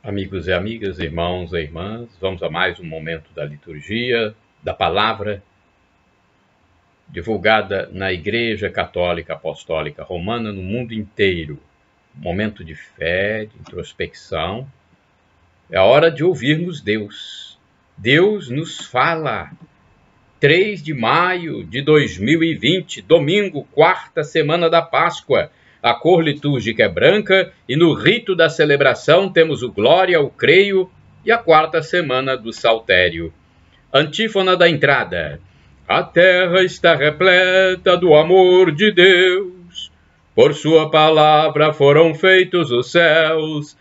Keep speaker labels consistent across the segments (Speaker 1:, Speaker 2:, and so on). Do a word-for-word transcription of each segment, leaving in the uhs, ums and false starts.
Speaker 1: Amigos e amigas, irmãos e irmãs, vamos a mais um momento da liturgia, da palavra, divulgada na Igreja Católica Apostólica Romana no mundo inteiro. Momento de fé, de introspecção. É a hora de ouvirmos Deus. Deus nos fala. três de maio de dois mil e vinte, domingo, quarta semana da Páscoa. A cor litúrgica é branca e no rito da celebração temos o Glória, o Creio e a quarta semana do Saltério. Antífona da entrada. A terra está repleta do amor de Deus. Por sua palavra foram feitos os céus.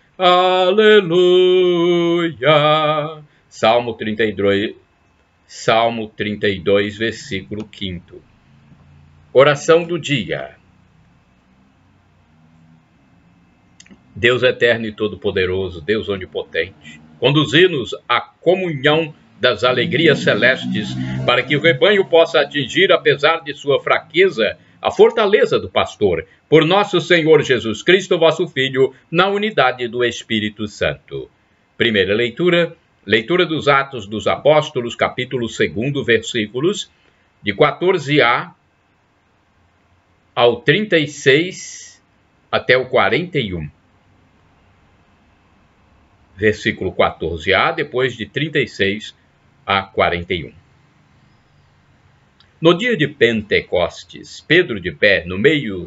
Speaker 1: Aleluia. Salmo trinta e dois, Salmo trinta e dois, versículo quinto. Oração do dia. Deus eterno e todo-poderoso, Deus onipotente, conduzi-nos à comunhão das alegrias celestes, para que o rebanho possa atingir, apesar de sua fraqueza, a fortaleza do pastor, por nosso Senhor Jesus Cristo, vosso Filho, na unidade do Espírito Santo. Primeira leitura, leitura dos Atos dos Apóstolos, capítulo dois, versículos de quatorze a ao trinta e seis até o quarenta e um. Versículo quatorze a, depois de trinta e seis a quarenta e um. No dia de Pentecostes, Pedro, de pé no meio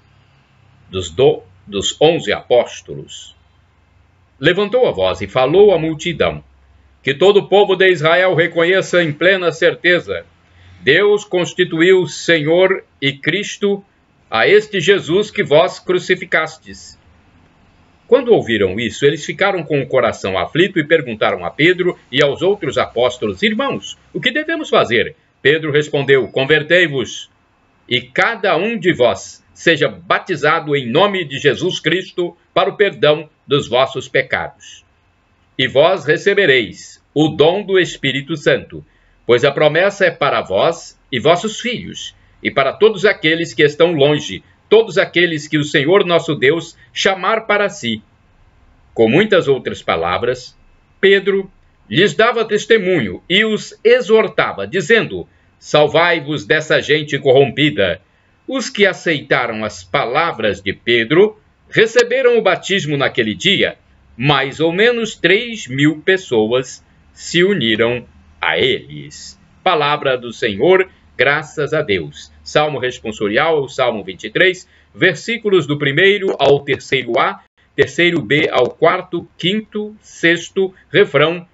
Speaker 1: dos, do, dos onze apóstolos, levantou a voz e falou à multidão: que todo o povo de Israel reconheça em plena certeza: Deus constituiu Senhor e Cristo a este Jesus que vós crucificastes. Quando ouviram isso, eles ficaram com o coração aflito e perguntaram a Pedro e aos outros apóstolos: Irmãos, o que devemos fazer? Pedro respondeu: Convertei-vos, e cada um de vós seja batizado em nome de Jesus Cristo para o perdão dos vossos pecados. E vós recebereis o dom do Espírito Santo, pois a promessa é para vós e vossos filhos, e para todos aqueles que estão longe, todos aqueles que o Senhor nosso Deus chamar para si. Com muitas outras palavras, Pedro lhes dava testemunho e os exortava, dizendo: Salvai-vos dessa gente corrompida. Os que aceitaram as palavras de Pedro receberam o batismo naquele dia. Mais ou menos três mil pessoas se uniram a eles. Palavra do Senhor, graças a Deus. Salmo responsorial, o Salmo vinte e três, versículos do primeiro ao terceiro A, terceiro B ao quarto, quinto, sexto, refrão,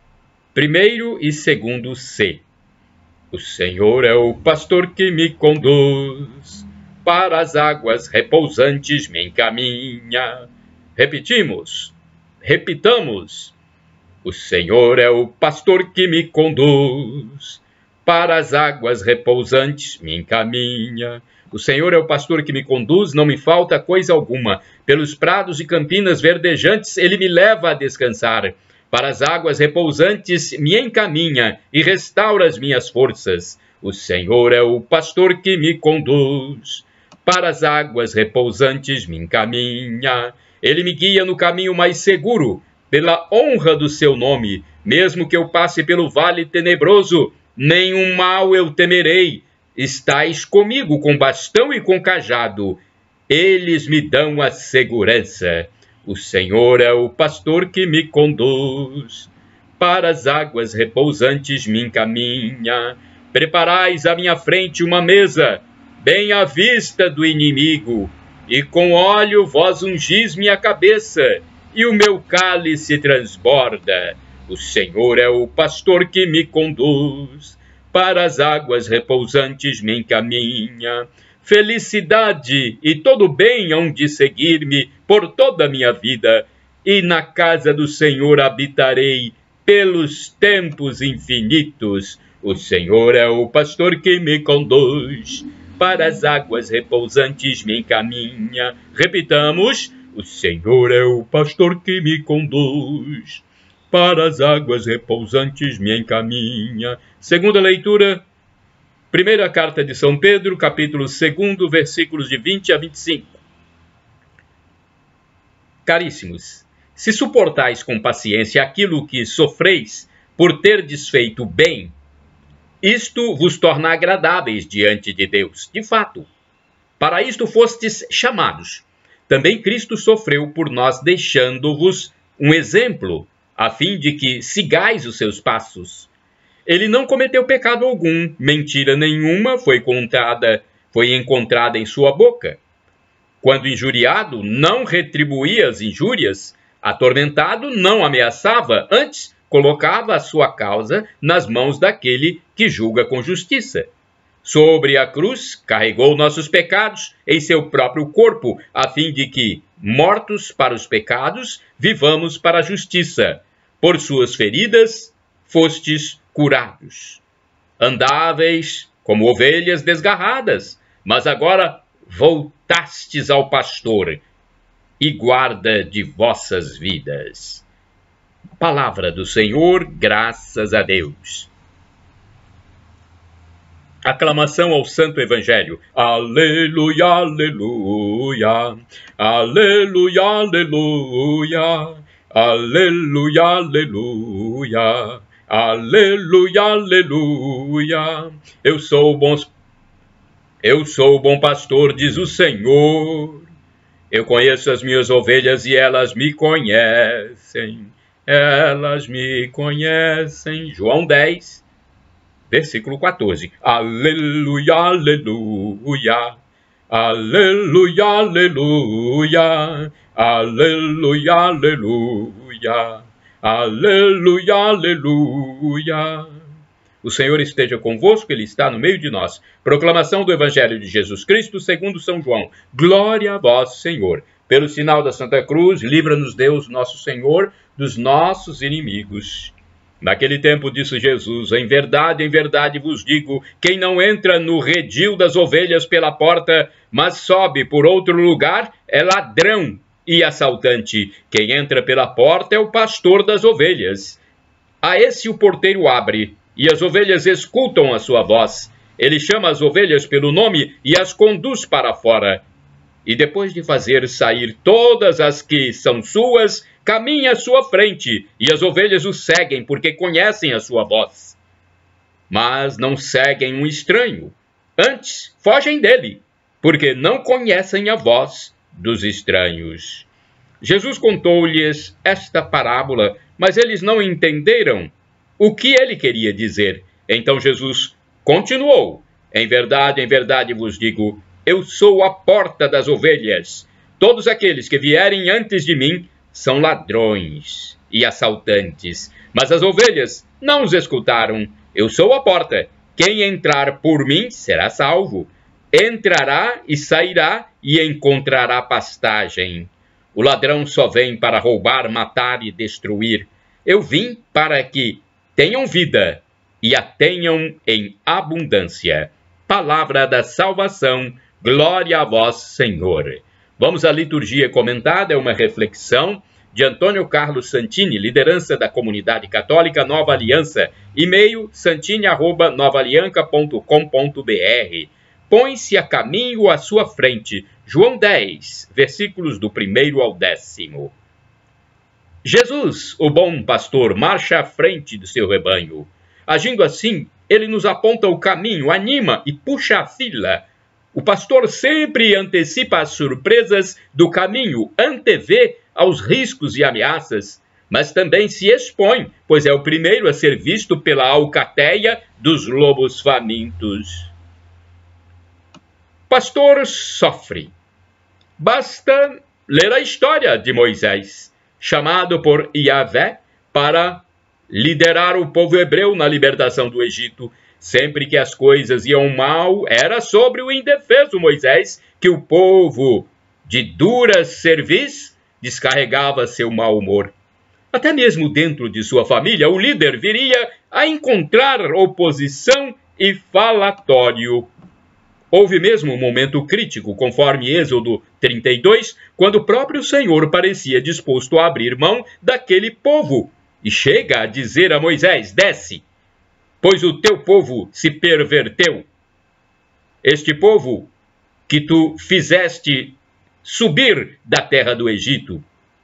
Speaker 1: primeiro e segundo C. O Senhor é o pastor que me conduz, para as águas repousantes me encaminha. Repetimos, repitamos. O Senhor é o pastor que me conduz, para as águas repousantes me encaminha. O Senhor é o pastor que me conduz, não me falta coisa alguma. Pelos prados e campinas verdejantes ele me leva a descansar. Para as águas repousantes me encaminha e restaura as minhas forças. O Senhor é o pastor que me conduz, para as águas repousantes me encaminha. Ele me guia no caminho mais seguro, pela honra do seu nome. Mesmo que eu passe pelo vale tenebroso, nenhum mal eu temerei. Estais comigo com bastão e com cajado. Eles me dão a segurança. O Senhor é o pastor que me conduz, para as águas repousantes me encaminha. Preparais à minha frente uma mesa, bem à vista do inimigo, e com óleo vós ungis minha cabeça, e o meu cálice transborda. O Senhor é o pastor que me conduz, para as águas repousantes me encaminha. Felicidade e todo bem hão de seguir-me por toda a minha vida, e na casa do Senhor habitarei pelos tempos infinitos. O Senhor é o pastor que me conduz, para as águas repousantes me encaminha. Repitamos: o Senhor é o pastor que me conduz, para as águas repousantes me encaminha. Segunda leitura, primeira carta de São Pedro, capítulo dois, versículos de vinte a vinte e cinco. Caríssimos, se suportais com paciência aquilo que sofreis por ter desfeito bem, isto vos torna agradáveis diante de Deus. De fato, para isto fostes chamados. Também Cristo sofreu por nós, deixando-vos um exemplo, a fim de que sigais os seus passos. Ele não cometeu pecado algum, mentira nenhuma foi contada, foi encontrada em sua boca. Quando injuriado, não retribuía as injúrias, atormentado, não ameaçava, antes colocava a sua causa nas mãos daquele que julga com justiça. Sobre a cruz, carregou nossos pecados em seu próprio corpo, a fim de que, mortos para os pecados, vivamos para a justiça. Por suas feridas, fostes curados. Andáveis como ovelhas desgarradas, mas agora voltastes ao pastor e guarda de vossas vidas. Palavra do Senhor, graças a Deus. Aclamação ao Santo Evangelho. Aleluia, aleluia, aleluia, aleluia, aleluia, aleluia, aleluia, aleluia. Eu sou o bom, eu sou o bom pastor, diz o Senhor. Eu conheço as minhas ovelhas e elas me conhecem. Elas me conhecem. João dez, versículo quatorze. Aleluia, aleluia, aleluia, aleluia, aleluia, aleluia, aleluia, aleluia. O Senhor esteja convosco, Ele está no meio de nós. Proclamação do Evangelho de Jesus Cristo segundo São João. Glória a vós, Senhor. Pelo sinal da Santa Cruz, livra-nos Deus, nosso Senhor, dos nossos inimigos. Naquele tempo disse Jesus, em verdade, em verdade vos digo, quem não entra no redil das ovelhas pela porta, mas sobe por outro lugar, é ladrão e assaltante. Quem entra pela porta é o pastor das ovelhas. A esse o porteiro abre, e as ovelhas escutam a sua voz. Ele chama as ovelhas pelo nome e as conduz para fora. E depois de fazer sair todas as que são suas, caminha à sua frente, e as ovelhas o seguem, porque conhecem a sua voz. Mas não seguem um estranho, antes fogem dele, porque não conhecem a voz dos estranhos. Jesus contou-lhes esta parábola, mas eles não entenderam o que ele queria dizer. Então Jesus continuou, em verdade, em verdade vos digo, eu sou a porta das ovelhas. Todos aqueles que vierem antes de mim são ladrões e assaltantes, mas as ovelhas não os escutaram. Eu sou a porta. Quem entrar por mim será salvo. Entrará e sairá e encontrará pastagem. O ladrão só vem para roubar, matar e destruir. Eu vim para que tenham vida e a tenham em abundância. Palavra da salvação. Glória a vós, Senhor. Vamos à liturgia comentada, é uma reflexão de Antônio Carlos Santini, liderança da Comunidade Católica Nova Aliança, e-mail santini arroba nova alianca ponto com ponto br. Põe-se a caminho à sua frente. João dez, versículos do primeiro ao décimo. Jesus, o bom pastor, marcha à frente do seu rebanho. Agindo assim, ele nos aponta o caminho, anima e puxa a fila. O pastor sempre antecipa as surpresas do caminho, antevê aos riscos e ameaças, mas também se expõe, pois é o primeiro a ser visto pela alcateia dos lobos famintos. Pastor sofre. Basta ler a história de Moisés, chamado por Yahvé para liderar o povo hebreu na libertação do Egito. Sempre que as coisas iam mal, era sobre o indefeso Moisés que o povo, de dura cerviz, descarregava seu mau humor. Até mesmo dentro de sua família, o líder viria a encontrar oposição e falatório. Houve mesmo um momento crítico, conforme Êxodo trinta e dois, quando o próprio Senhor parecia disposto a abrir mão daquele povo, e chega a dizer a Moisés, desce, pois o teu povo se perverteu. Este povo que tu fizeste subir da terra do Egito.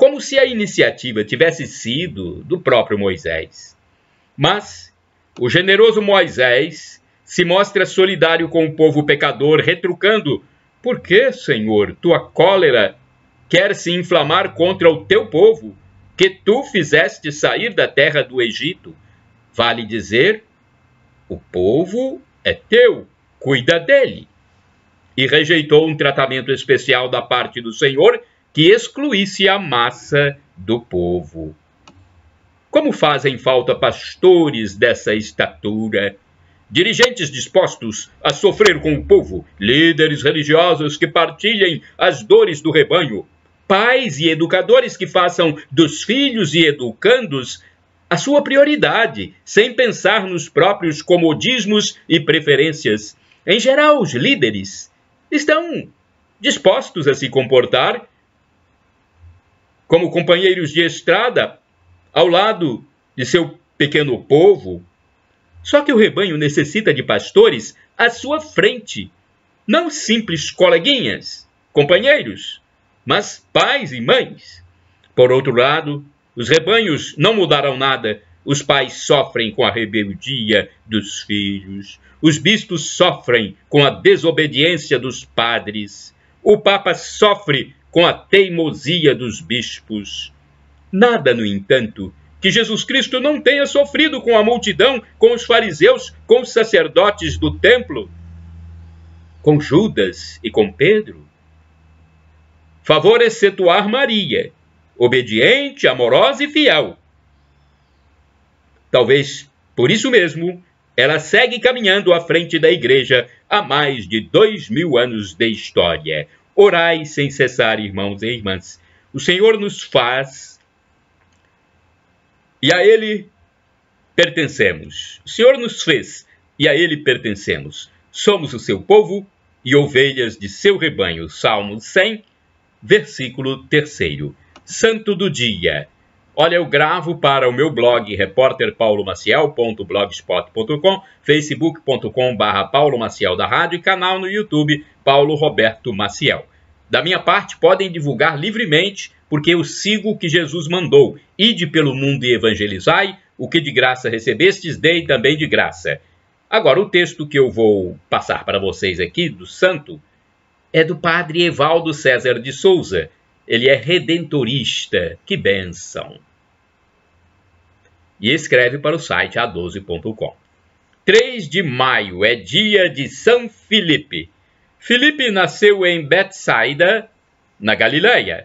Speaker 1: como se a iniciativa tivesse sido do próprio Moisés. Mas o generoso Moisés se mostra solidário com o povo pecador, retrucando: por que, Senhor, tua cólera quer se inflamar contra o teu povo, que tu fizeste sair da terra do Egito? Vale dizer, o povo é teu, cuida dele. E rejeitou um tratamento especial da parte do Senhor que excluísse a massa do povo. Como fazem falta pastores dessa estatura, dirigentes dispostos a sofrer com o povo, líderes religiosos que partilhem as dores do rebanho, pais e educadores que façam dos filhos e educandos a sua prioridade, sem pensar nos próprios comodismos e preferências. Em geral, os líderes estão dispostos a se comportar como companheiros de estrada ao lado de seu pequeno povo. Só que o rebanho necessita de pastores à sua frente, não simples coleguinhas, companheiros, mas pais e mães. Por outro lado, os rebanhos não mudaram nada. Os pais sofrem com a rebeldia dos filhos. Os bispos sofrem com a desobediência dos padres. O Papa sofre com a teimosia dos bispos. Nada, no entanto, que Jesus Cristo não tenha sofrido com a multidão, com os fariseus, com os sacerdotes do templo, com Judas e com Pedro. Favor excetuar Maria, obediente, amorosa e fiel. Talvez por isso mesmo ela segue caminhando à frente da igreja há mais de dois mil anos de história. Orai sem cessar, irmãos e irmãs. O Senhor nos faz e a Ele pertencemos. O Senhor nos fez e a Ele pertencemos. Somos o seu povo e ovelhas de seu rebanho. Salmo cem, versículo terceiro. Santo do dia. Olha, eu gravo para o meu blog repórter paulo maciel ponto blogspot ponto com, facebook ponto com barra paulo maciel da rádio e canal no YouTube Paulo Roberto Maciel. Da minha parte, podem divulgar livremente, porque eu sigo o que Jesus mandou. Ide pelo mundo e evangelizai, o que de graça recebestes, dei também de graça. Agora, o texto que eu vou passar para vocês aqui, do santo, é do padre Evaldo César de Souza. Ele é redentorista. Que bênção! E escreve para o site a doze ponto com. três de maio é dia de São Filipe. Filipe nasceu em Betsaida, na Galileia.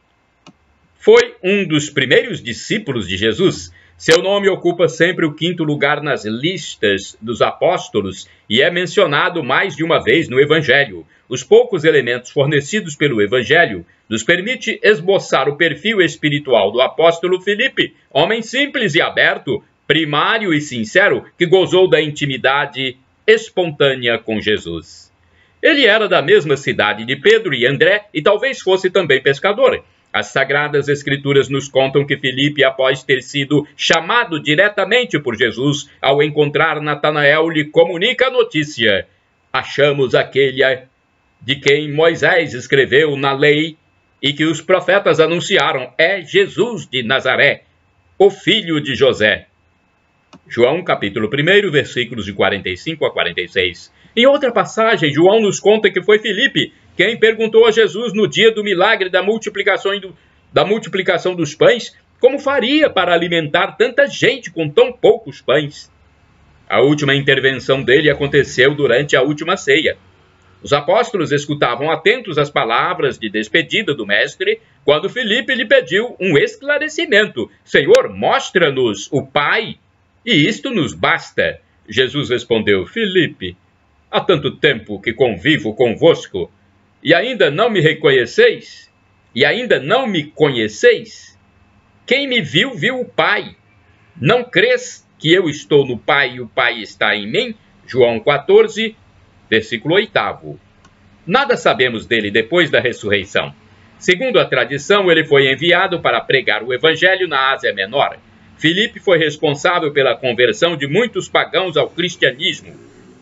Speaker 1: Foi um dos primeiros discípulos de Jesus. Seu nome ocupa sempre o quinto lugar nas listas dos apóstolos e é mencionado mais de uma vez no Evangelho. Os poucos elementos fornecidos pelo Evangelho nos permite esboçar o perfil espiritual do apóstolo Filipe, homem simples e aberto, primário e sincero, que gozou da intimidade espontânea com Jesus. Ele era da mesma cidade de Pedro e André e talvez fosse também pescador. As Sagradas Escrituras nos contam que Filipe, após ter sido chamado diretamente por Jesus, ao encontrar Natanael, lhe comunica a notícia: achamos aquele de quem Moisés escreveu na lei e que os profetas anunciaram, é Jesus de Nazaré, o filho de José. João capítulo um, versículos de quarenta e cinco a quarenta e seis. Em outra passagem, João nos conta que foi Filipe quem perguntou a Jesus no dia do milagre da multiplicação, do, da multiplicação dos pães, como faria para alimentar tanta gente com tão poucos pães. A última intervenção dele aconteceu durante a última ceia. Os apóstolos escutavam atentos as palavras de despedida do mestre, quando Filipe lhe pediu um esclarecimento. Senhor, mostra-nos o Pai, e isto nos basta. Jesus respondeu: Filipe, há tanto tempo que convivo convosco, e ainda não me reconheceis? E ainda não me conheceis? Quem me viu, viu o Pai. Não crês que eu estou no Pai e o Pai está em mim? João quatorze, versículo oito. Nada sabemos dele depois da ressurreição. Segundo a tradição, ele foi enviado para pregar o evangelho na Ásia Menor. Filipe foi responsável pela conversão de muitos pagãos ao cristianismo.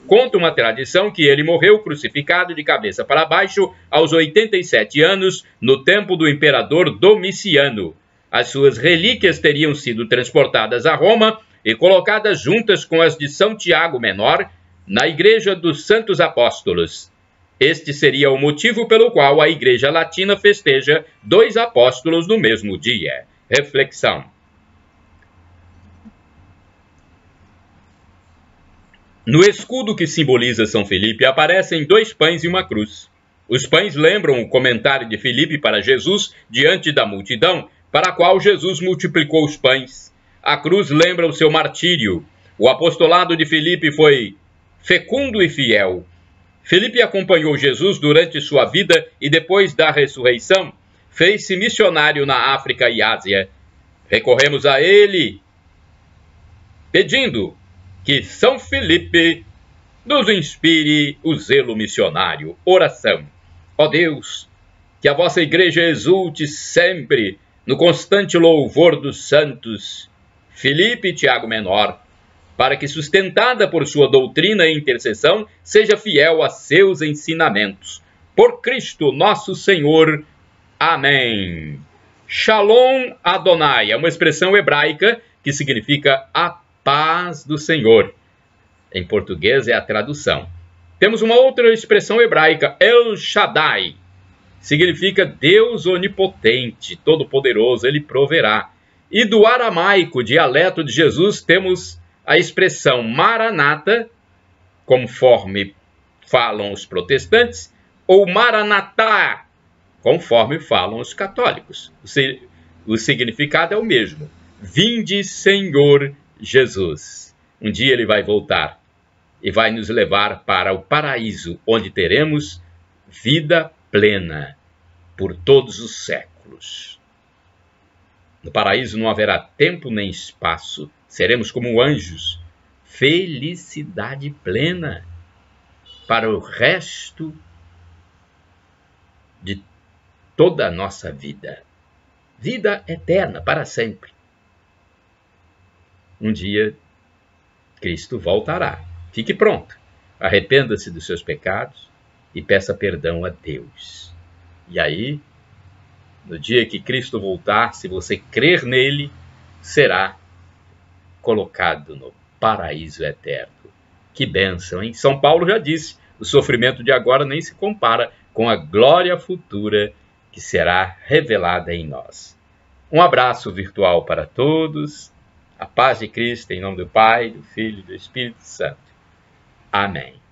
Speaker 1: conta uma tradição que ele morreu crucificado de cabeça para baixo aos oitenta e sete anos no tempo do imperador Domiciano. As suas relíquias teriam sido transportadas a Roma e colocadas juntas com as de São Tiago Menor na Igreja dos Santos Apóstolos. Este seria o motivo pelo qual a Igreja Latina festeja dois apóstolos no mesmo dia. Reflexão. No escudo que simboliza São Felipe aparecem dois pães e uma cruz. Os pães lembram o comentário de Felipe para Jesus diante da multidão, para a qual Jesus multiplicou os pães. A cruz lembra o seu martírio. O apostolado de Felipe foi fecundo e fiel. Felipe acompanhou Jesus durante sua vida e depois da ressurreição fez-se missionário na África e Ásia. Recorremos a ele pedindo que São Felipe nos inspire o zelo missionário. Oração. Ó Deus, que a vossa igreja exulte sempre no constante louvor dos santos Felipe e Tiago Menor, para que, sustentada por sua doutrina e intercessão, seja fiel a seus ensinamentos. Por Cristo nosso Senhor. Amém. Shalom Adonai é uma expressão hebraica que significa a paz do Senhor. Em português é a tradução. Temos uma outra expressão hebraica, El Shaddai. Significa Deus onipotente, todo-poderoso, ele proverá. E do aramaico, dialeto de Jesus, temos a expressão Maranata, conforme falam os protestantes, ou Maranatá, conforme falam os católicos. O significado é o mesmo. Vinde, Senhor Jesus. Um dia ele vai voltar e vai nos levar para o paraíso, onde teremos vida plena por todos os séculos. No paraíso não haverá tempo nem espaço. Seremos como anjos. Felicidade plena para o resto de toda a nossa vida. Vida eterna para sempre. Um dia, Cristo voltará. Fique pronto. Arrependa-se dos seus pecados e peça perdão a Deus. E aí, no dia que Cristo voltar, se você crer nele, será colocado no paraíso eterno. Que bênção, hein? São Paulo já disse, o sofrimento de agora nem se compara com a glória futura que será revelada em nós. Um abraço virtual para todos. A paz de Cristo, em nome do Pai, do Filho e do Espírito Santo. Amém.